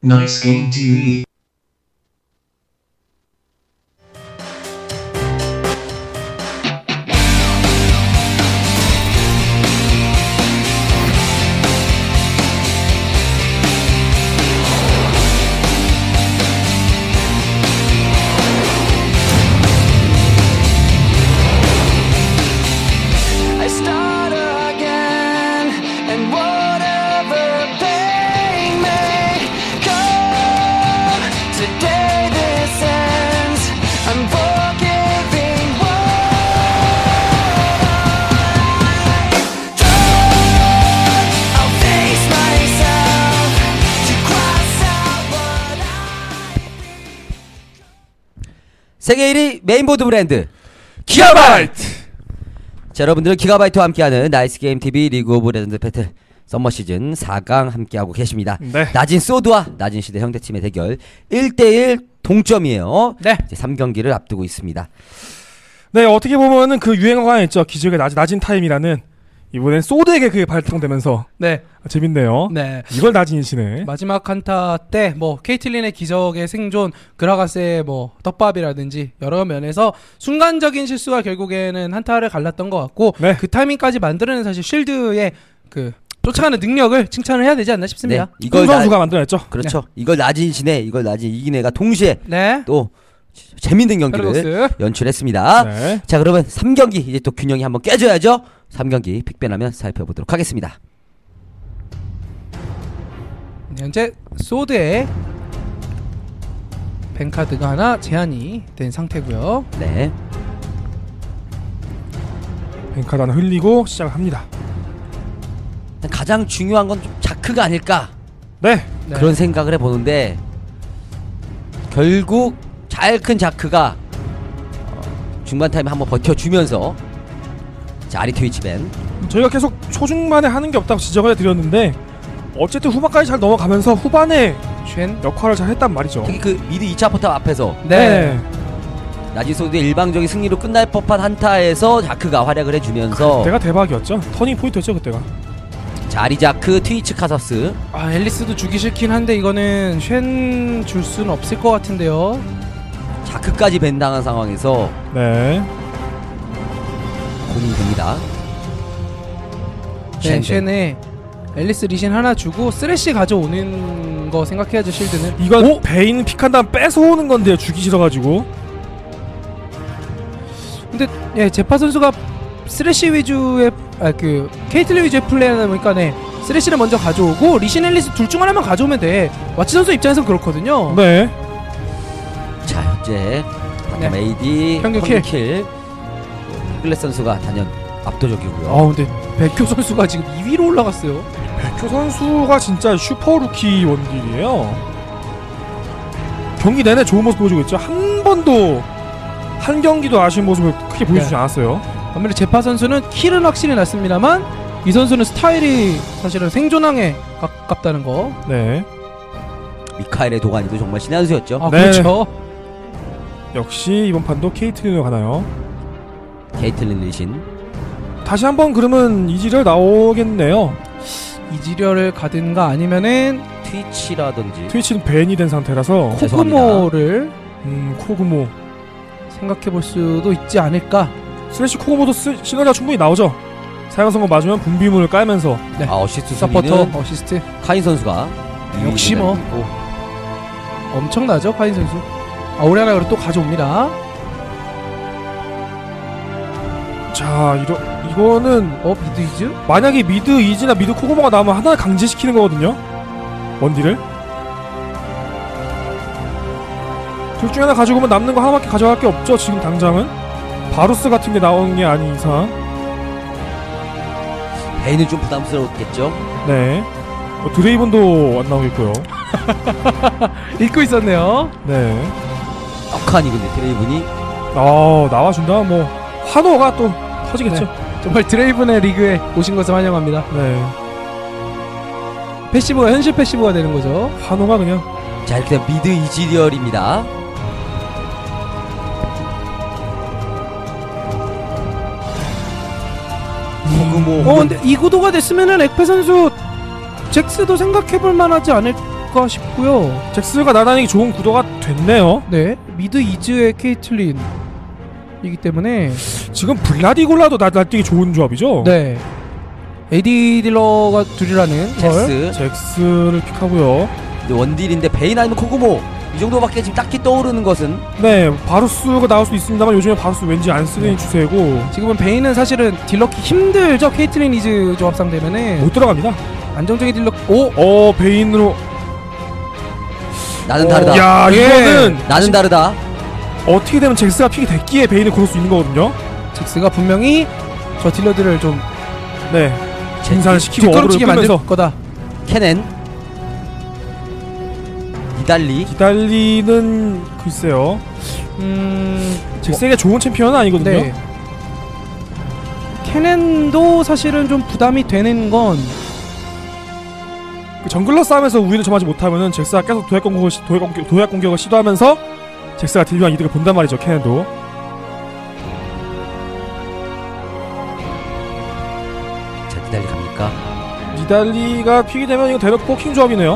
Nice Game TV. 세계 1위 메인보드 브랜드 기가바이트! 자, 여러분들은 기가바이트와 함께하는 나이스게임TV 리그 오브 레전드 배틀 썸머 시즌 4강 함께하고 계십니다. 네. 낮은 소드와 낮은 시대 형제팀의 대결 1대1 동점이에요. 네. 이제 3경기를 앞두고 있습니다. 네, 어떻게 보면은 그 유행어가 있죠. 기적의 낮은 타임이라는. 이번엔 소드에게 그게 발동되면서 네. 재밌네요. 네. 이걸 낮이시네. 마지막 한타 때 뭐 케이틀린의 기적의 생존, 그라가스의 뭐 떡밥이라든지 여러 면에서 순간적인 실수가 결국에는 한타를 갈랐던 것 같고, 네. 그 타이밍까지 만들어낸 사실 쉴드의 그 쫓아가는 능력을 칭찬을 해야 되지 않나 싶습니다. 네. 이걸 선수가 만들어냈죠. 그렇죠. 네. 이걸 낮은 신에 이걸 낮은 이긴 애가 동시에 네. 또 재밌는 경기를 패러독스. 연출했습니다. 네. 자, 그러면 3경기 이제 또 균형이 한번 깨져야죠. 3경기 픽변하면 살펴보도록 하겠습니다. 현재 소드에 뱅카드가 하나 제한이 된 상태고요. 네. 뱅카드 하나 흘리고 시작을 합니다. 가장 중요한 건 좀 자크가 아닐까 네. 네. 그런 생각을 해보는데, 결국 잘 큰 자크가 중반 타임에 한번 버텨주면서, 자, 아리트위치벤 저희가 계속 초중반에 하는 게 없다고 지적을 해드렸는데 어쨌든 후반까지 잘 넘어가면서 후반에 쉔. 역할을 잘 했단 말이죠. 특히 그 미드 2차 포탑 앞에서 네. 나지소드의 일방적인 승리로 끝날 법한 한타에서 자크가 활약을 해주면서, 그때가 대박이었죠. 터닝 포인트였죠 그때가. 자, 아리자크, 트위치 카서스. 아, 앨리스도 주기 싫긴 한데 이거는 쉔 줄 수는 없을 것 같은데요. 자크까지 밴당한 상황에서 네. 고민됩니다. 네, 쉔에 앨리스 리신 하나 주고 쓰레쉬 가져오는 거 생각해야죠. 쉴드는. 이건 베인 픽한 다음 뺏어오는 건데요. 주기 싫어가지고. 근데 예, 제파 선수가 쓰레쉬 위주의 그 케이틀린 위주의 플레이하다 보니까 네, 쓰레쉬를 먼저 가져오고 리신 앨리스 둘 중 하나만 가져오면 돼. 와치 선수 입장에서 그렇거든요. 네. 자, 현재 바텀 네. AD 평균 킬 헤글레스 선수가 단연 압도적이고요. 아, 근데 백효 선수가 지금 2위로 올라갔어요. 백효 선수가 진짜 슈퍼 루키 원딜이에요. 경기 내내 좋은 모습 보여주고 있죠. 한 번도 한 경기도 아쉬운 모습을 크게 보여주지 네. 않았어요. 아무래도 제파 선수는 킬은 확실히 났습니다만 이 선수는 스타일이 사실은 생존왕에 가깝다는 거. 네. 미카엘의 도가니도 정말 신의 한 수였죠. 아, 네. 그렇죠. 역시 이번 판도 케이틀린으로 가나요? 케이틀린 리신. 다시 한번 그러면 이지를 나오겠네요. 이지려를 가든가 아니면은 트위치라든지. 트위치는 밴이 된 상태라서 코그모를 코그모 생각해볼 수도 있지 않을까. 슬래시 코그모도 시너지가 충분히 나오죠. 사용성공 맞으면 분비물을 깔면서. 네. 아, 어시스트 서포터 수비는 어시스트 카인 선수가 역시 뭐. 있고. 엄청나죠. 카인 선수. 아우레나를 또 가져옵니다. 자, 이거는 미드 이즈? 만약에 미드 이지나 미드 코그모가 나오면 하나를 강제시키는 거거든요. 원딜을. 둘 중에 하나 가지고 오면 남는 거 하나밖에 가져갈 게 없죠. 지금 당장은 바루스 같은 게 나오는 게 아닌 이상. 베인은 좀 부담스러웠겠죠. 네. 드레이븐도 안 나오겠고요. 읽고 있었네요. 네. 떡하니 근데 드레이븐이 나와준다. 뭐 환호가 또 터지겠죠. 네. 정말 드레이븐의 리그에 오신 것을 환영합니다. 네. 패시브가 현실 패시브가 되는 거죠. 환호가 그냥. 자, 이렇게 되면 미드 이지리얼입니다. 근데 이 구도가 됐으면은 엑페 선수 잭스도 생각해볼 만하지 않을까 않을까 싶고요. 잭스가 나다니기 좋은 구도가 됐네요. 네, 미드 이즈의 케이틀린이기 때문에 지금 블라디골라도 나뛰기 좋은 조합이죠. 네, AD 딜러가 둘이라는 걸. 잭스를 픽하고요. 원딜인데 베인 아니면 코그모 이 정도밖에 지금 딱히 떠오르는 것은 네, 바루스가 나올 수 있습니다만 요즘에 바루스 왠지 안 쓰는 추세고 지금은 베인은 사실은 딜러키 힘들죠. 케이틀린 이즈 조합 상대면은 못 들어갑니다. 안정적인 딜러. 베인으로 나는 다르다. 야, 이거는 나는 다르다. 어떻게 되면 잭스가 픽이 됐기에 베인을 고를 수 있는 거거든요. 잭스가 분명히 저 딜러들을 좀 증산시키고 뒷걸음치게 만들 끌면서 거다. 케넨 기달리는 글쎄요. 잭스에게 좋은 챔피언은 아니거든요. 네. 케넨도 사실은 좀 부담이 되는 건 그 정글러 싸움에서 우위를 점하지 못하면은 잭스가 계속 도약 공격을 시도하면서 잭스가 딜류한 이득을 본단 말이죠. 케넨도. 자, 니달리 갑니까? 니달리가 픽이 되면 이거 대놓고 포킹 조합이네요.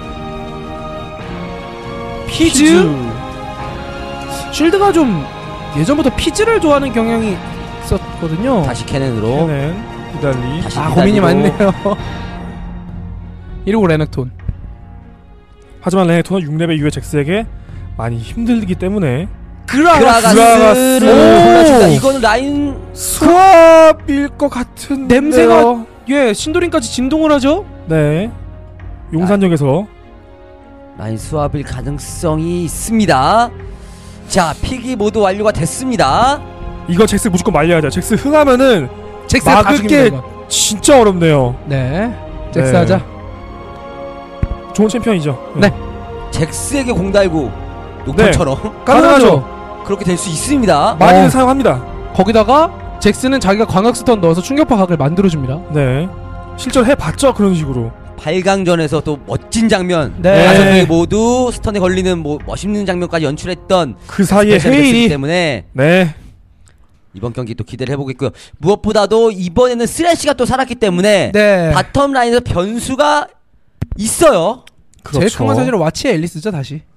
피즈? 쉴드가 좀 예전부터 피즈를 좋아하는 경향이 있었거든요. 다시 케넨으로. 케넨, 니달리. 다시 고민이 니달리로. 많네요. 이러고 레넥톤. 하지만 레넥톤은 6레벨 이후에 잭스에게 많이 힘들기 때문에 그라가스를 골라준다. 이거는 라인 수압일 것 같은 냄새가 신도림까지 진동을 하죠? 네, 용산역에서 라인 수압일 가능성이 있습니다. 자, 픽이 모두 완료가 됐습니다. 이거 잭스 무조건 말려야 돼요. 잭스 흥하면은 잭스가 막을 게 진짜 어렵네요. 네, 잭스 네. 하자. 좋은 챔피언이죠. 네. 잭스에게 공 달고 녹턴처럼 가능하죠. 그렇게 될 수 있습니다. 많이는 사용합니다. 거기다가 잭스는 자기가 광역 스턴 넣어서 충격파 각을 만들어줍니다. 네, 실제로 해봤죠. 그런 식으로 8강전에서 또 멋진 장면, 네. 다섯 명이 모두 스턴에 걸리는 멋있는 장면까지 연출했던 그 사이에 스페셜 헤일이 엑스이기 때문에 네, 이번 경기 또 기대를 해보겠고요. 무엇보다도 이번에는 쓰레쉬가 또 살았기 때문에 네. 바텀 라인에서 변수가 있어요. 그렇죠. 제일 큰 건 사실은 와치의 앨리스죠.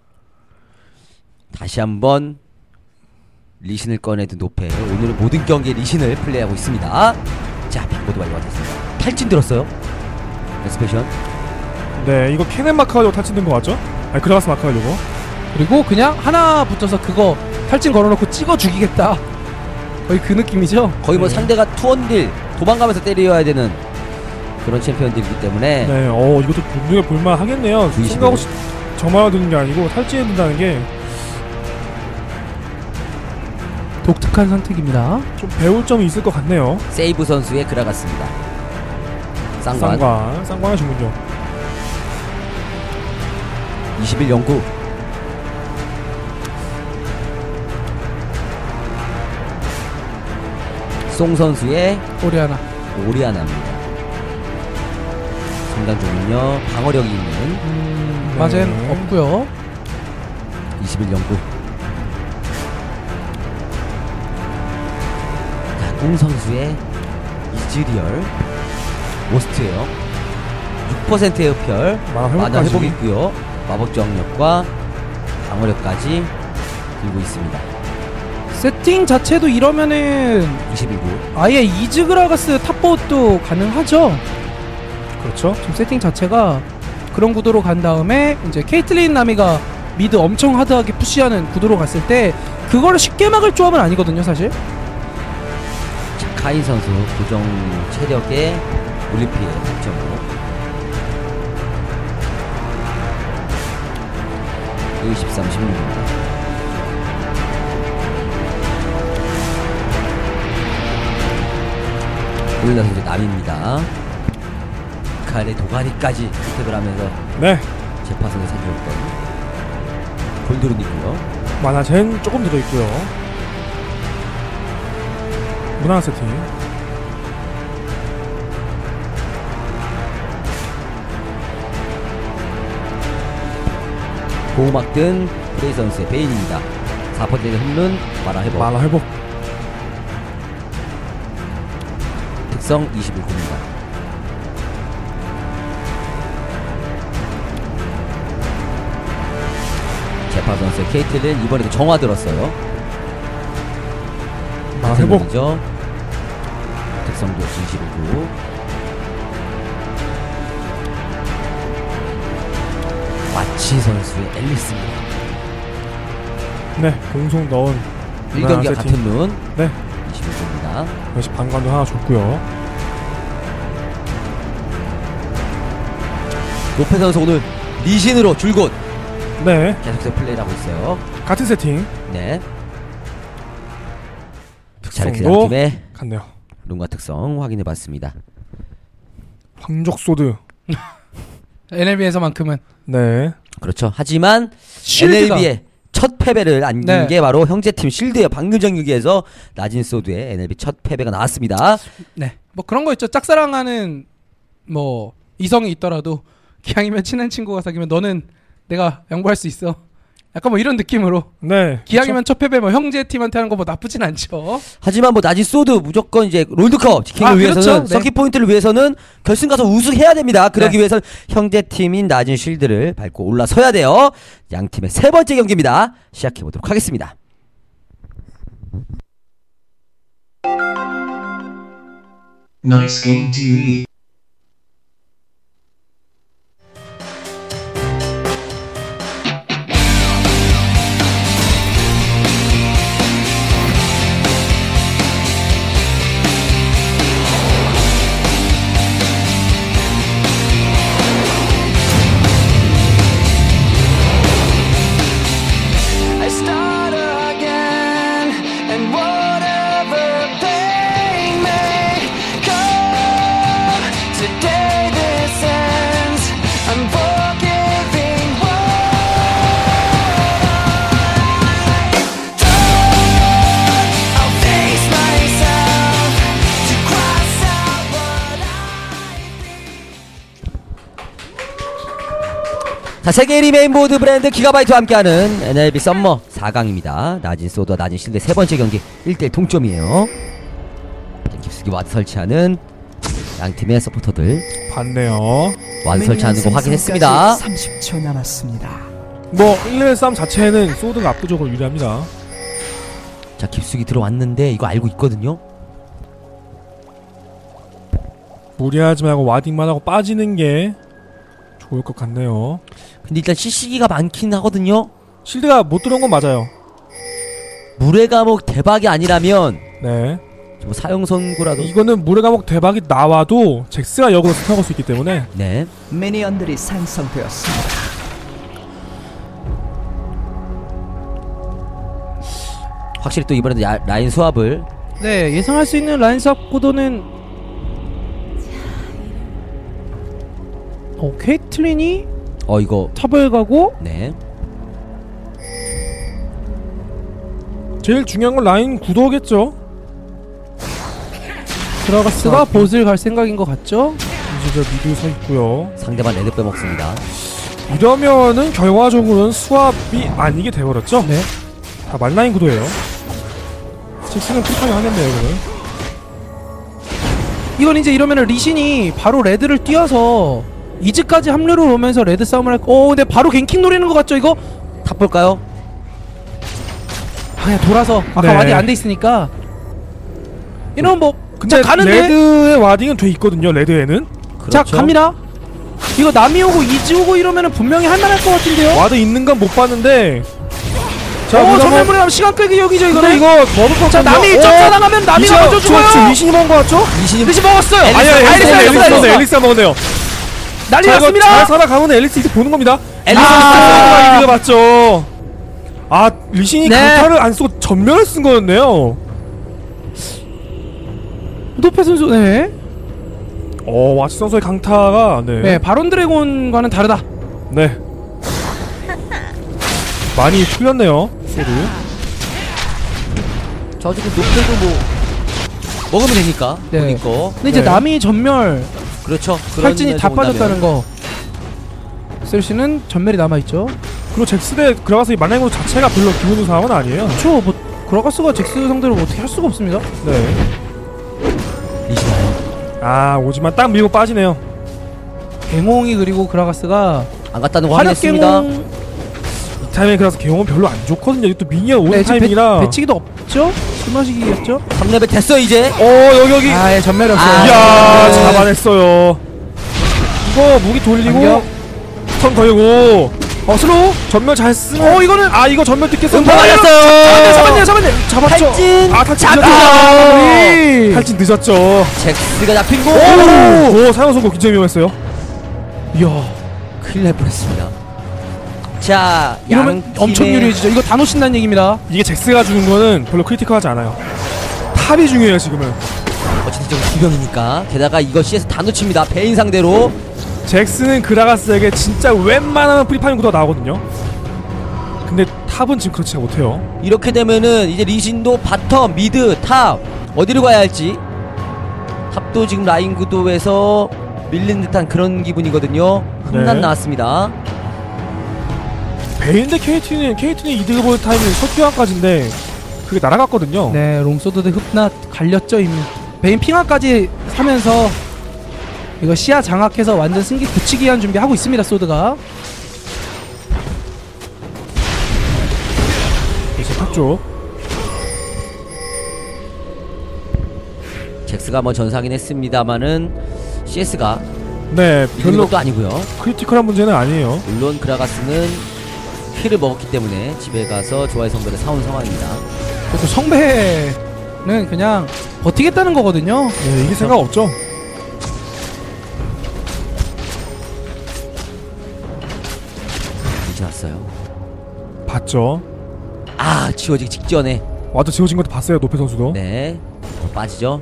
다시 한번 리신을 꺼내든 노페. 오늘은 모든 경기에 리신을 플레이하고 있습니다. 자, 빅보드 완료가 됐습니다. 탈진 들었어요. 에스페션. 네, 이거 케넨 마크 하려고 탈진된 거 맞죠? 아니, 그라가스 마크 하려고. 그리고 그냥 하나 붙어서 그거 탈진 걸어놓고 찍어 죽이겠다. 거의 그 느낌이죠. 거의 뭐 상대가 투원딜 도망가면서 때려야 되는 그런 챔피언들이기 때문에 네, 이것도 눈에 볼만 하겠네요. 생각 없이 점화가 되는 게 아니고 탈진해 된다는 게 독특한 선택입니다. 좀 배울 점이 있을 것 같네요. 세이브 선수의 그라가스입니다. 쌍관 쌍관의 주문요. 21 연구. 송 선수의 오리아나입니다. 상당 종은요 방어력이 있는 맞은 없고요. 21 연구. 공 선수의 이즈리얼 모스트예요. 6%의 흡혈, 만화 회복 있고요. 마법 저항력과 방어력까지 들고 있습니다. 세팅 자체도 이러면은 22구. 아예 이즈그라가스 탑보도 가능하죠. 그렇죠. 지금 세팅 자체가 그런 구도로 간 다음에 이제 케이틀린 나미가 미드 엄청 하드하게 푸시하는 구도로 갔을 때 그거를 쉽게 막을 조합은 아니거든요, 사실. 자, 카인 선수 고정 체력의 올림피에 8.5. 13, 16입니다. 오일라 선수 남입니다. 칼의 도가니까지 혜택을 하면서 네, 제파선을 살려줬던 골드룬이고요. 만화젠 조금 들어있고요. 무난한 세팅. 보호막 든 프레이 선수의 베인입니다. 4%의 홈런, 만화 회복. 만화 회복. 특성 21구입니다. 제파 선수의 케이틀린 이번에도 정화 들었어요. 회복. 죠 특성도 25구. 마치 선수의 앨리스입니다. 네, 공속 넣은 1경기와 같은 룬. 네, 25구입니다. 역시 방관도 하나 줬고요. 노페 선수 오늘 리신으로 줄곧 네, 계속해서 플레이를 하고 있어요. 같은 세팅 네. 자르크 특성도 양팀의 같네요. 룬과 특성 확인해봤습니다. 황족소드. NLB에서만큼은 네, 그렇죠. 하지만 쉴드가 NLB의 첫 패배를 안긴 네. 게 바로 형제팀 실드예요. 방금 전 경기에서 낮은 소드의 NLB 첫 패배가 나왔습니다. 네. 뭐 그런 거 있죠. 짝사랑하는 뭐 이성이 있더라도 기왕이면 친한 친구가 사귀면 너는 내가 양보할 수 있어. 약간 뭐 이런 느낌으로 네. 기왕이면 첫 패배 뭐 형제 팀한테 하는 거 뭐 나쁘진 않죠. 하지만 뭐 낮은 소드 무조건 이제 롤드컵 지키기 위해서는 그렇죠. 네. 서킷 포인트를 위해서는 결승 가서 우승해야 됩니다. 그러기 네. 위해서는 형제팀인 낮은 실드를 밟고 올라서야 돼요. 양 팀의 세 번째 경기입니다. 시작해 보도록 하겠습니다. Nice Game TV. I start again, and whatever pain may come, today this ends. I'm forgiving what I've done. I'll face myself to cross out what 자, 세계 1위 메인보드 브랜드 기가바이트와 함께하는 NLB 썸머 4강입니다. 낮은 소드와 낮은 실드 세 번째 경기 1대1 동점이에요. 깊숙이 와드 설치하는 양 팀의 서포터들 봤네요. 와드 설치하는 거 확인했습니다. 30초 남았습니다. 뭐 1레벨 싸움 자체는 소드가 압도적으로 유리합니다. 자, 깊숙이 들어왔는데 이거 알고 있거든요. 무리하지 말고 와딩만 하고 빠지는 게 좋을 것 같네요. 근데 일단 CC기가 많긴 하거든요. 실드가 못 들어온 건 맞아요. 물의 감옥 대박이 아니라면 네, 뭐 사형 선고라도 이거는 물의 감옥 대박이 나와도 잭스가 역으로 스타일 수 있기 때문에 네. 미니언들이 생성되었습니다. 확실히 또 이번에도 라인 수합을 네, 예상할 수 있는 라인 수업 구도는 케이틀린이 이거 탑을 가고 네. 제일 중요한 건 라인 구도겠죠. 드라가스가 보스를 갈 생각인 것 같죠? 이제 저 미드 서 있고요. 상대방 레드 빼먹습니다. 이러면은 결과적으로는 수압이 아니게 돼버렸죠. 네. 다 말라인 구도예요. 잭스는 풀타임 하겠네요, 이거는. 이건 이제 이러면은 리신이 바로 레드를 뛰어서 이즈까지 합류를 오면서 레드 싸움을 할 근데 바로 갱킹 노리는 것 같죠 이거? 탑 볼까요? 그냥 돌아서 아까 네. 와딩 안 돼 있으니까 이러면 뭐 근데 자, 가는데? 레드의 와딩은 돼 있거든요, 레드에는. 자 그렇죠. 갑니다. 이거 남이 오고 이즈 오고 이러면은 분명히 할만할 것 같은데요? 와드 있는 건 못 봤는데. 자, 전멸물에 가면 시간 끌기 여기죠 근데 이거는. 이거 먹을 것 자 남이 점사당하면 남이가 먼저 죽어요. 리신이 먹은 거 같죠? 리신이 리신 먹었어요. 엘리스 먹었네요. 난리 자, 이거 잘 났습니다. 살아가면 엘리스 이제 보는 겁니다. 엘리스 이거 맞죠? 아, 리신이 네. 강타를 안 쓰고 전멸을 쓴 거였네요. 노페 선수 네. 와치 선수의 강타가 네 바론 드래곤과는 다르다. 네. 많이 풀렸네요. 소드. 저 지금 높여도 뭐 먹으면 되니까. 네. 본인 거. 근데 이제 네. 남이 전멸 그렇죠. 그런 탈진이 면에서 다 본다면. 빠졌다는 거. 셀시는 전멸이 남아있죠. 그리고 잭스대 그라가스 이 만행으로 자체가 별로 기분 좋은 상황은 아니에요. 그쵸 뭐 그라가스가 잭스 상대로 뭐 어떻게 할 수가 없습니다. 네. 리신 오지만 딱 밀고 빠지네요. 개몽이 그리고 그라가스가 안 갔다는 거 화력 확인했습니다. 개몽 타이밍에 그래서 경험은 별로 안 좋거든요. 이게 또 미니언 오는 네, 지금 타이밍이라. 배치기도 없죠? 숨마시기였죠? 3레벨 됐어 이제. 여기. 아, 예, 전멸이 없어요. 아, 이야, 네. 잡아냈어요. 이거 무기 돌리고 반격. 스턴 걸고 슬로우 전멸 잘 쓰면 이거는 이거 전멸 듣겠어. 음파 맞았어요. 잡았네. 잡았죠. 탈진. 탈진 잡아. 늦었죠. 탈진 늦었죠. 잭스가 잡힌 거. 오, 사용 선고 굉장히 위험했어요. 이야, 큰일 날 뻔했습니다. 자, 이러면 엄청 유리해지죠. 이거 다 놓친다는 얘기입니다. 이게 잭스가 주는 거는 별로 크리티컬하지 않아요. 탑이 중요해요 지금은. 어쨌든 좀 두명이니까. 게다가 이거 CS 다 놓칩니다. 베인 상대로. 잭스는 그라가스에게 진짜 웬만하면 프리파이밍부터 나오거든요. 근데 탑은 지금 그렇지 못해요. 이렇게 되면은 이제 리신도 바텀, 미드, 탑 어디로 가야 할지. 탑도 지금 라인 구도에서 밀린 듯한 그런 기분이거든요. 흠난 네. 나왔습니다. 베인 대 KT는 이득을 볼 타이밍이 첫 교환까지인데 그게 날아갔거든요. 네, 롱소드 대 흡나 갈렸죠 이미. 베인 핑화까지 사면서 이거 시야 장악해서 완전 승기 굳히기 위한 준비하고 있습니다. 소드가. 이제 탑 쪽. 잭스가 뭐 전사긴 했습니다만은 CS가 네, 이긴 별로 것도 아니고요. 크리티컬한 문제는 아니에요. 물론 그라가스는 킬을 먹었기 때문에 집에 가서 조화의 성배를 사온 상황입니다. 그리고 성배는 그냥 버티겠다는 거거든요. 네, 이게 생각 없죠. 이제 왔어요. 봤죠. 아, 지워지기 직전에. 와도 지워진 것도 봤어요, 노페 선수도. 네, 빠지죠.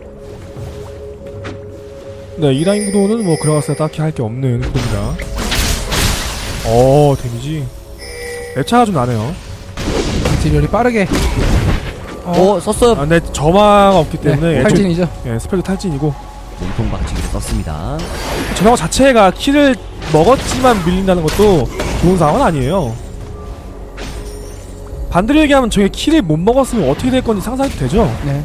네, 이 라인 구도는 뭐 그라가스가 딱히 할 게 없는 구도입니다. 데미지 랩차가 좀 나네요. 딜열이 빠르게. 썼어요. 근데 저마가 없기 때문에 네, 탈진이죠. 스펠도 탈진이고 몸통 박치기를 썼습니다. 저마 자체가 킬을 먹었지만 밀린다는 것도 좋은 상황은 아니에요. 반대로 얘기하면 저게 킬을 못 먹었으면 어떻게 될 건지 상상이 되죠. 네.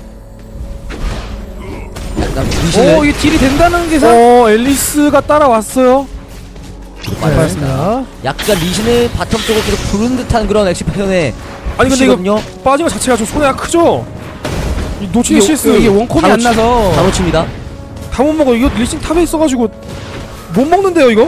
약간 리신을 이게 딜이 된다는 게 앨리스가 따라왔어요. 빠졌습니다. 약간 리신을 바텀 쪽으로 계속 부른 듯한 그런 액션 패턴에 아니 근데 이거 시거든요. 빠진 것 자체가 좀 손해가 크죠. 이 놓치기 CS 이게 원콤이 안 나서 다 놓칩니다. 다 못 먹어. 이거 리신 탑에 있어가지고 못 먹는데요 이거.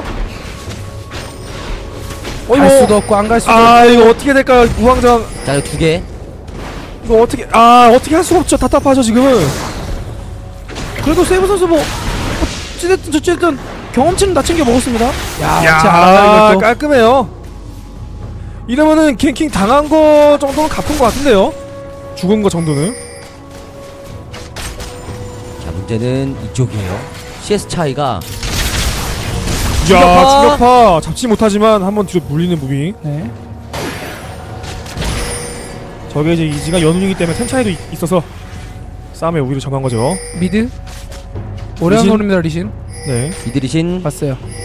갈 수도 없고 안 갈 수도 이거 어떻게 될까 우왕좌왕. 자, 이거 두 개. 이거 어떻게 할 수가 없죠. 답답하죠 지금은. 그래도 세이브 선수 뭐 어찌됐든 저찌됐든 경험치는 다 챙겨 먹었습니다. 야, 깔끔해요. 이러면은 갱킹 당한 거 정도는 갚은 것 같은데요. 죽은 거 정도는. 자, 문제는 이쪽이에요. CS 차이가 충격파 잡지 못하지만 한번 뒤로 물리는 무빙. 네. 저게 이제 이지가 연운이기 때문에 템 차이도 있어서 싸움에 오히려 정한 거죠. 미드 오래한 리신? 노립니다. 리신 네. 미드 리신 봤어요.